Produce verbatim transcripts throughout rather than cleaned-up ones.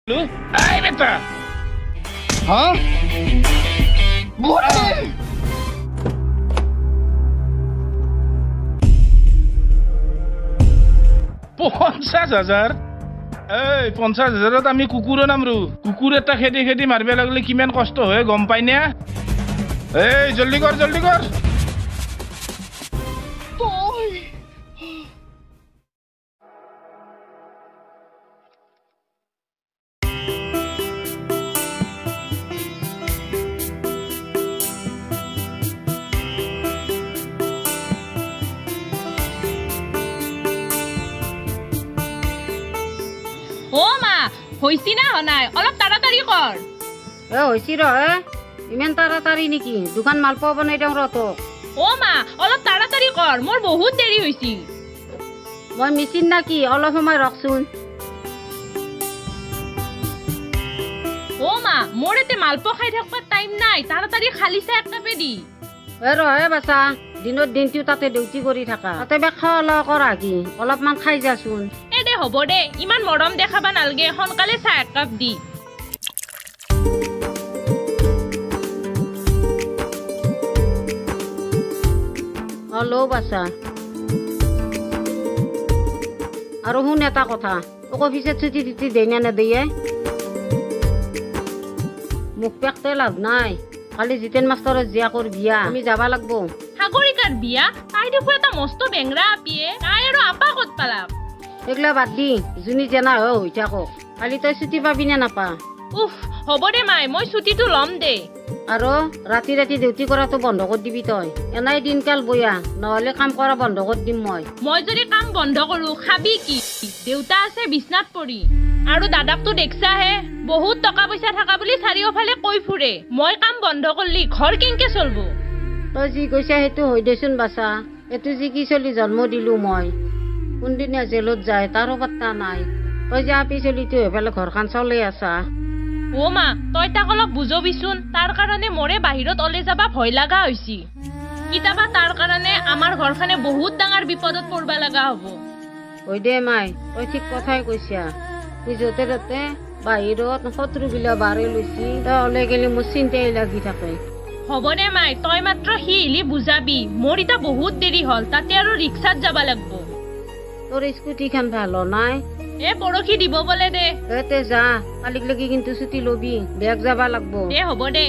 এই বেটা হ্যাঁ পঞ্চাশ হাজাৰ এই পঞ্চাশ হাজাৰত আমি কুকুৰো নামৰো কুকুৰ এটা খেদি খেদি মাৰিব লাগিলে কিমান কষ্ট হয় গম পাই না এই জলদি কৰ জলদি কৰ হইছি না হনাই অলপ তাড়াতাড়ি কর এ হইছি র এ ইমান তাড়াতাড়ি নেকি দোকান মালপোৱা বনাই দিওঁ ৰ তোক ও মা অলপ তাড়াতাড়ি কর মোর বহুত দেরি হইছি মই মেচিন নাকি অলপ সময় ৰখচোন ও মা মোর এতে মালপোৱা খাই থাকবার টাইম নাই তাড়াতাড়ি খালি চা এক কাপে দি এ ৰ এ বাছা দিনত দিনটো তাতে ডিউটি কৰি থাকা তাতে বে খাওয়া লোৱা কৰা কি অলপমান খাই যাচোন এ দে হ'ব দে ইমান মৰম দেখাবা নালগে সোনকালে চাহ এক কাপ দি হ্যালো বাছা আৰু শুন এটা কথা তোক অফিচত ছুটি টুটি দেই না নেদেয়ে মোক পেকতে লাভ নাই কালি জিতেন মাষ্টৰৰ জীয়াকৰ বিয়া আমি যাবা লাগব সাগৰিকাৰ বিয়া তাই দেখো এটা মস্ত বেংৰা আপিয়ে তাই আৰু আপা ক'ত পালাক এগলা বাদ দি জুনি জেনা হৈ হৈ থাকক কালি তই ছুটি পাবি নে নাপা উফ হ'ব দে মাই মই ছুটিটো ল'ম দে আৰু ৰাতি ৰাতি ডিউটি কৰাটো বন্ধ কৰি দিবি তই এনাই দিনকাল বয়া নহ'লে কাম কৰা বন্ধ কৰি দিম মই মই যদি কাম বন্ধ কৰো খাবি কি দেউতা আছে বিছনাত পৰি আৰু দাদাকটো দেখছাহে বহুত টকা পইচা থাকা বুলি চাৰিওফালে কৈ ফুৰে মই কাম বন্ধ কৰিলি ঘৰ কেনেকে চলব তই যি কৈছা সেইটো হৈ দেচোন বাছা এইটো যি কি চলি জন্ম দিলো মই কোনদিনা জেলত যায় তাৰো পাত্তা নাই তই যে আপি চলিটো সেইফালে ঘৰখন চলাই আছা ও মা তই তাক অলপ বুজবিচোন তাৰ কাৰণে মোৰে বাহিৰত ওলাই যাবা ভয় লগা হৈছি কিতাবা তাৰ কাৰণে আমাৰ ঘৰখনে বহুত ডাঙৰ বিপদত পৰবা লগা হ'ব হৈ দে মাই তই ঠিক কথাই কৈছা য'তে ত'তে বাহিৰত শত্ৰুবিলাক বাঢ়ি লৈছি তই ওলাই গেলি মোৰ চিন্তাই লাগি থাকে হ'ব দে মাই তই মাত্ৰ সিহিলি বুজাবি মোৰ এতিয়া বহুত দেৰি হ'ল তাতে আৰু ৰিক্সাত যাবা লাগব তোৰ স্কুটিখন ভাল নাই এ পৰখি দিব বলে দে এতে যা কালিক লাগি কিন্তু ছুটি লবি বেগ যাবা লাগব দে হ'ব দে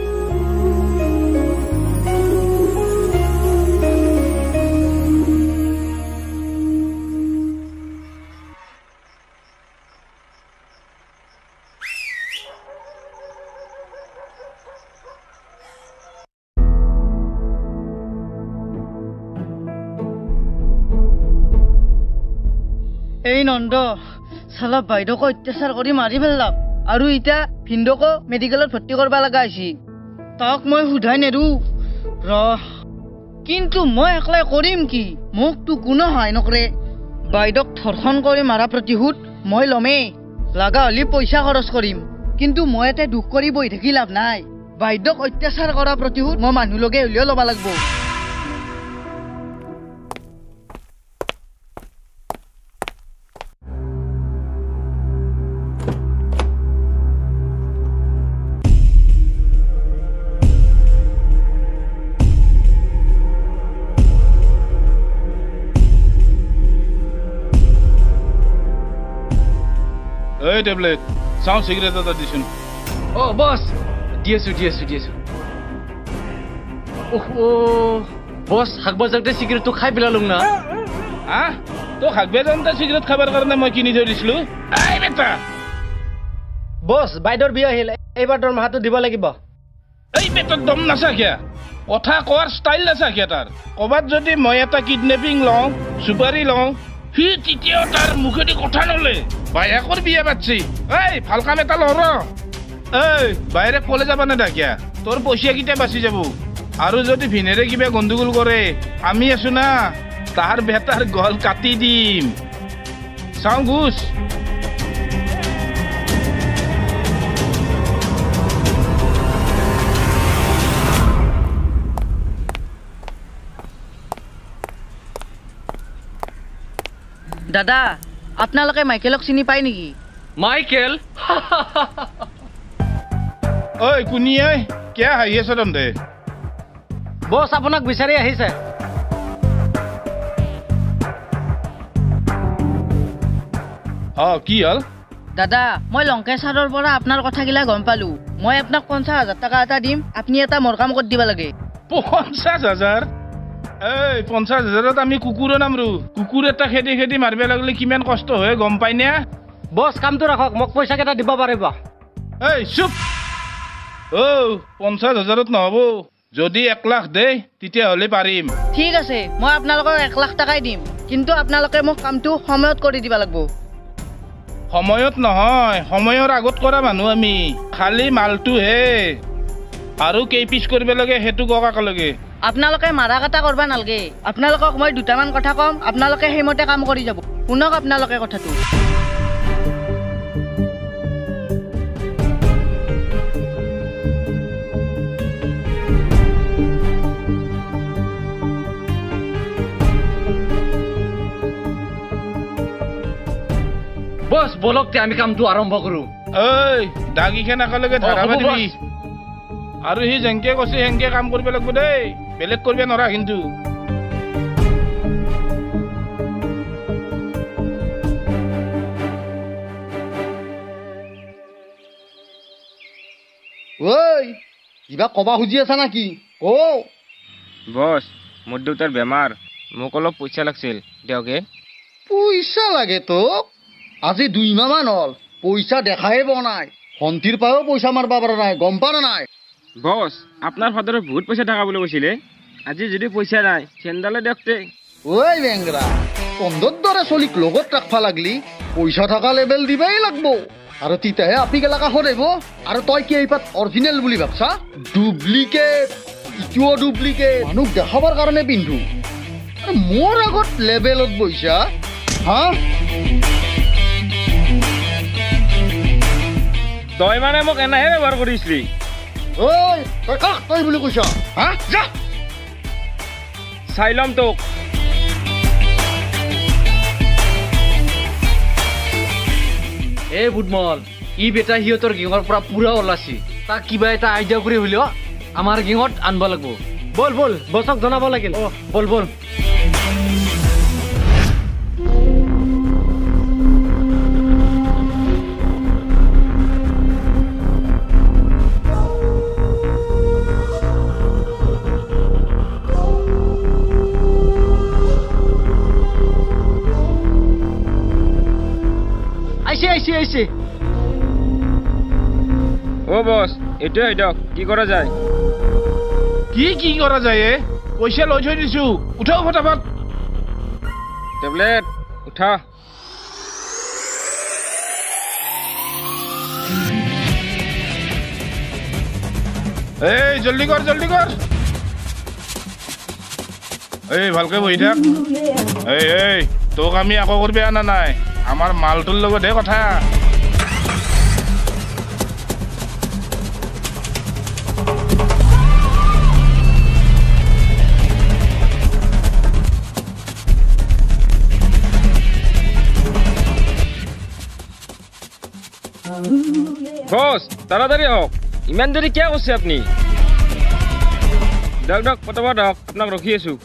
এই নন্দ চালা বাইদেউক অত্যাচাৰ কৰি মাৰি পেলাম আৰু এতিয়া ভিন্দকো মেডিকেলত ভৰ্তি কৰিব লগা হৈছে তাক মই সোধাই নেৰো ৰ কিন্তু মই একলাই কৰিম কি মোকতো কোনো সহায় নকৰে বাইদেউক ধৰ্ষণ কৰি মাৰা প্ৰতিশোধ মই ল'মেই লগা হ'লে পইচা খৰচ কৰিম কিন্তু মই এতে দুখ কৰি বহি থাকি লাভ নাই বাইদেউক অত্যাচাৰ কৰা প্ৰতিশোধ মই মানুহ লগে হ'লেও ল'ব লাগিব এই টেবলেট চাও সিগারেট এটা দিছুন ও বস দিয়েছো দিয়েছো দিয়েছো ওহো বস হাকবা জাগতে সিগারেট তো খাই পেলালুম না হা তো হাকবে জানতে সিগারেট খাবার কারণে মই কিনি থৈ দিছিলো এই বেটা বস বাইদৰ বিয়া আহিল এইবাৰ দৰমহাটো দিব লাগিব এই বেটাৰ দম নাচাকিয়া কথা কোৱাৰ ষ্টাইল নাচাকিয়া তাৰ কবাত যদি মই এটা কিডনেপিং লওঁ সুপাৰি লওঁ সি তেতিয়া তাৰ মুখেদি কথা নলে বায়াকৰ বিয়া পাচ্ছি এই ভাল কাম এটা লৰ এই বাইরে কলে যাবা না ডাকিয়া তোর পয়সা কিটা বাঁচি যাব আৰু যদি ভিনেৰে কিবা গণ্ডগোল কৰে আমি আছো না তার বেটার গল কাটি দিম চাও গুছ দাদা আপোনালোকে মাইকেলক চিনি পায় নেকি মাইকেল ঐ কুনি ঐ কিয় হাঁহি আছ তহঁতে বছ আপোনাক বিচাৰি আহিছে অ কি হ'ল দাদা মই লংকেশ্বৰৰ পৰা আপোনাৰ কথাগিলা গম পালো মই আপোনাক পঞ্চাছ হাজাৰ টকা এটা দিম আপুনি এটা মোৰ কাম কৰি দিব লাগে পঞ্চাছ হাজাৰ এই পঞ্চাছ হাজাৰত আমি কুকুৰো নামৰো কুকুৰ এটা খেদি খেদি মাৰিব লাগিলে কিমান কষ্ট হয় গম পাই নে বছ কামটো ৰাখক মোক পইচা কেইটা দিব পাৰিব এই চুপ অ পঞ্চাছ হাজাৰত নহ'ব যদি এক লাখ দে তেতিয়াহ'লে পাৰিম ঠিক আছে মই আপোনালোকক এক লাখ টকাই দিম কিন্তু আপোনালোকে মোক কামটো সময়ত কৰি দিব লাগিব সময়ত নহয় সময়ৰ আগত কৰা মানুহ আমি খালি মালটো হে আৰু কেই পিচ কৰিব লাগে সেইটো কওক একেলগে আপোনালোকে মাৰা কটা কৰিব নালাগে আপোনালোকক মই দুটামান কথা ক'ম আপোনালোকে সেইমতে কাম কৰি যাব শুনক আপোনালোকে কথাটো বছ বলক তে আমি কামটো আৰম্ভ কৰো ঐ দাগিখন একেলগে ধাৰা মাৰিবি আৰু সি যেনকে কৈছে সেনকে কাম কৰিব লাগিব দেই বেলেগ কৰিব নোৱাৰা কিন্তু ঐ কিবা কবা খুজি আছা নাকি অ বছ মোৰ দেউতাৰ বেমাৰ মোক অলপ পইচা লাগিছিল দিয়কে পইচা লাগে তোক আজি দুই মাহ মান হ'ল পইচা দেখাই পোৱা নাই ভণ্টিৰ পৰাও পইচা মাৰবা পৰা নাই গম পা নাই বছ আপোনাৰ ফাদাৰে বহুত পইচা থকা বুলি কৈছিলে আজি যদি পইচা নাই চেণ্ডালে দিয়কতে ঐ বেংৰা তন্দৰ দৰে চলিক লগত ৰাখবা লাগলি পইচা থকা লেবেল দিবাই লাগব আৰু তেতিয়াহে আপি গেলা কাষত আহিব আৰু তই কি এইপাত অৰিজিনেল বুলি ভাবছা ডুপ্লিকেট ইটোও ডুপ্লিকেট মানুহ দেখাবৰ কাৰণে পিন্ধো মোৰ আগত লেবেলত বইছা হা তই মানে মোক এনেহে ব্যৱহাৰ কৰিছিলি ঐ তই কাক তই বুলি কৈছা হা যা চাই ল'ম তোক এ বুধমল ই বেটা সিহঁতৰ গেঙৰ পৰা পুৰা ওলাইছি তাক কিবা এটা আইডিয়া কৰি হলেও আমাৰ গেঙত আনব লাগিব বল বল বছক জনাব লাগিল অ বল বল আইছে আইছে আইছে অ বছ এইটোৱে হয় দিয়ক কি কৰা যায় কি কি কৰা যায় এ পইচা লৈ থৈ দিছো উঠাও ফটাফট টেবলেট উঠা এই জলদি কৰ জলদি কৰ এই ভালকে বহি থাক এই এই তোক আমি আকৌ কৰিব আনা নাই আমাৰ মালটোৰ লগতহে কথা বছ তাড়াতাড়ি হওক ইমান দেৰি কিয় কৈছে আপুনি দিয়ক দিয়ক পটাপট হওক আপোনাক ৰখি আছো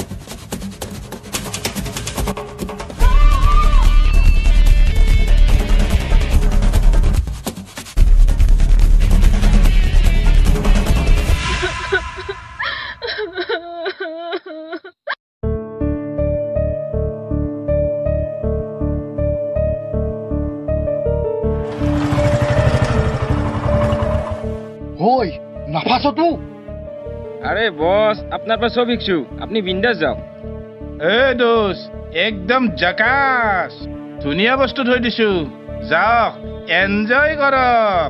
ঐ নাফাছতো আরে বস আপনার পা সব শিখছু আপনি বিন্দাস যাও এই দোষ একদম জাকাস ধুনীয়া বস্তু থৈ দিছো যাওক এনজয় কৰক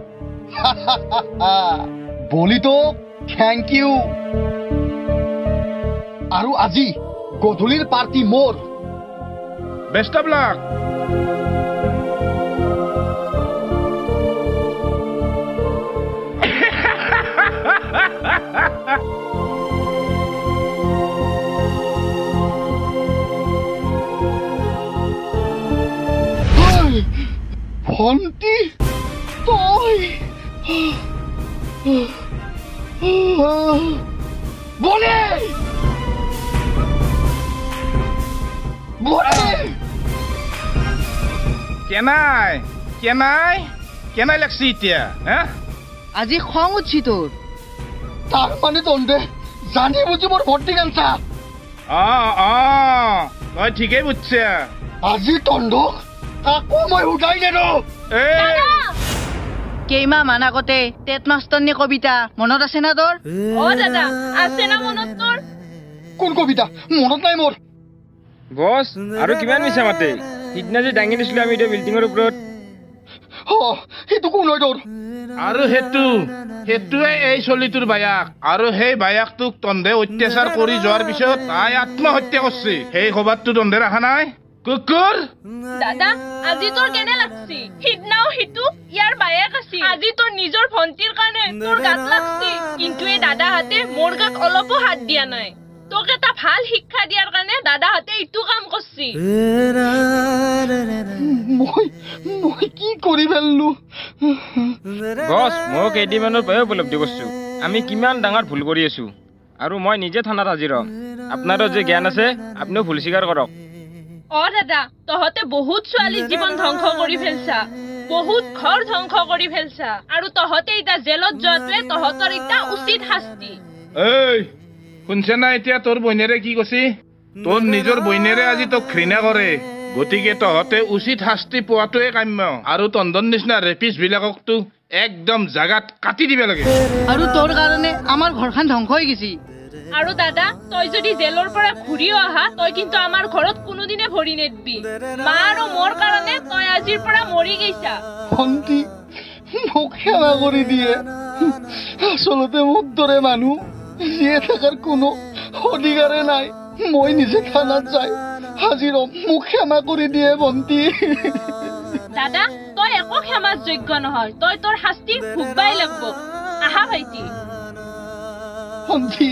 বলিতো থেংক ইউ আৰু আজি গধূলিৰ পাৰ্টি মোৰ বেষ্ট অফ লাক ভণ্টি মই বলে বলে কেনাই কেনাই কেনাই লাগছি এতিয়া হা আজি খং উঠছি তোৰ তাৰ মানে তন্দে জানি বুজি মোৰ ভৰ্তি কাঞ্চা অ অ তই ঠিকেই বুজছা আজি তন্দক কাকো মই উঠাই নেৰো এই কেইমাহ মান আগতে টেট মাষ্টৰনী কবিতা মনত আছে না তোৰ অ দাদা আছে না মনত তোৰ কোন কবিতা মনত নাই মোৰ বছ আৰু কিমান মিছা মাতে সিদিনা যে দাঙি দিছিলো আমি এতিয়া বিল্ডিঙৰ ওপৰত অ সেইটো কোন হয় তোৰ আৰু সেইটো সেইটোৱে এই চলিটোৰ বায়াক আৰু সেই বায়াকটোক তন্দে অত্যাচাৰ কৰি যোৱাৰ পিছত তাই আত্মহত্যা কৰিছে সেই খবৰটো তন্দে ৰাখা নাই কুকুৰ দাদা আজি তোৰ কেনে লাগছি সিদিনাও সিটো ইয়াৰ বায়েক আছিল আজি তোৰ নিজৰ ভণ্টিৰ কাৰণে তোৰ গাত লাগছি কিন্তু এই দাদাহাতে মোৰ গাত অলপো হাত দিয়া নাই তোক এটা ভাল শিক্ষা দিয়াৰ কাৰণে দাদাহাতে ইটো কাম কৰছি মই মই কি কৰি পেললো বছ মই কেইদিনমানৰ পৰাই উপলব্ধি কৰিছো আমি কিমান ডাঙৰ ভুল কৰি আছো আৰু মই নিজে থানাত হাজিৰ হ'ম আপোনাৰো যে জ্ঞান আছে আপুনিও ভুল স্বীকাৰ কৰক অ দাদা তহঁতে বহুত ছোৱালীৰ জীৱন ধ্বংস কৰি ফেলছা বহুত ঘৰ ধ্বংস কৰি ফেলছা আৰু তহঁতে এতিয়া জেলত যোৱাটোৱে তহঁতৰ এতিয়া উচিত শাস্তি এই শুনছে না এতিয়া তোৰ বইনেৰে কি কৈছি তোৰ নিজৰ বইনেৰে আজি তোক ঘৃণা কৰে গতিকে তহঁতে উচিত শাস্তি পোৱাটোৱে কাম্য আৰু তন্দন নিচিনা ৰেপিছ বিলাককতো একদম জাগাত কাটি দিব লাগে আৰু তোৰ কাৰণে আমাৰ ঘৰখন ধ্বংস হৈ গৈছি আৰু দাদা তই যদি জেলৰ পৰা ঘূৰি অহা তই কিন্তু আমাৰ ঘৰত কোনোদিনে ভৰি নেদবি মা আৰু মোৰ কাৰণে তই আজিৰ পৰা মৰি গৈছা ভণ্টি মোক সেৱা কৰি দিয়ে আচলতে মোক দৰে মানুহ জীয়ে থকাৰ কোনো অধিকাৰে নাই মই নিজে থানাত যাই হাজিৰ হ'ম মোক ক্ষমা কৰি দিয়ে ভণ্টি দাদা তই একো ক্ষমাৰ যোগ্য নহয় তই তোৰ শাস্তি ভুগবাই লাগব আহা ভাইটি ভণ্টি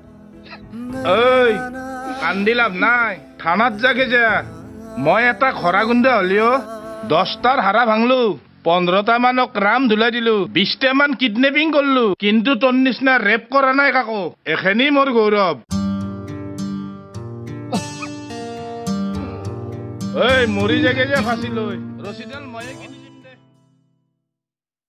ঐ কান্দি লাভ নাই থানাত যাকে যা মই এটা খৰা গুণ্ডা হলিও দহটাৰ হাৰা ভাঙলো পোন্ধৰটা মানক ৰাম ধুলাই দিলো বিশটা মান কিডনেপিং করলো কিন্তু তোর নিচিনা ৰেপ কৰা নাই কাকো এখনি মোৰ গৌৰৱ ঐ মৰি যাগে যে ফাঁচি লৈ ৰচিডাল ময়ে কিনি